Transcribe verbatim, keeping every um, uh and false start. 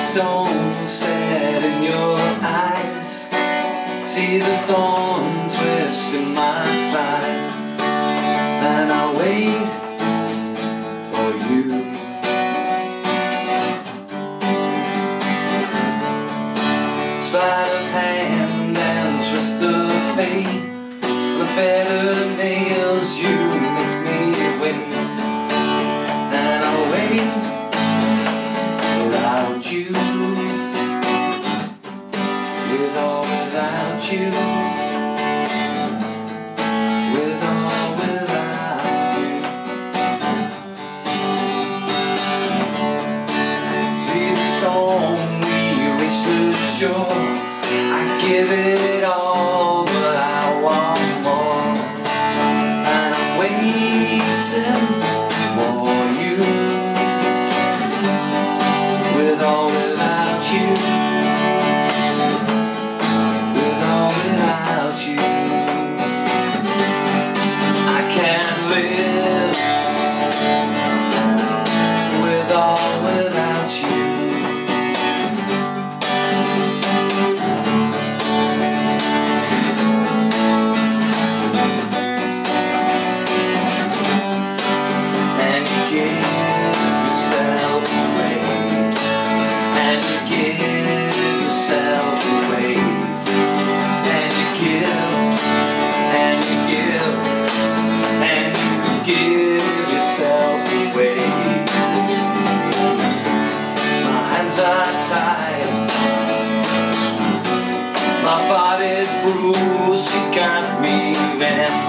stone set in your eyes. See the thorn twist in my side, and I'll wait for you. Sleight of hand and twist of fate, the better nails you make me wait, and I'll wait without you, with or without you, with or without you. See the storm, we reach the shore. I give it all, but I want more, and I'm waiting for you, with or without you, with or without you. I can't live with or without you. My body's bruised, she's got me then.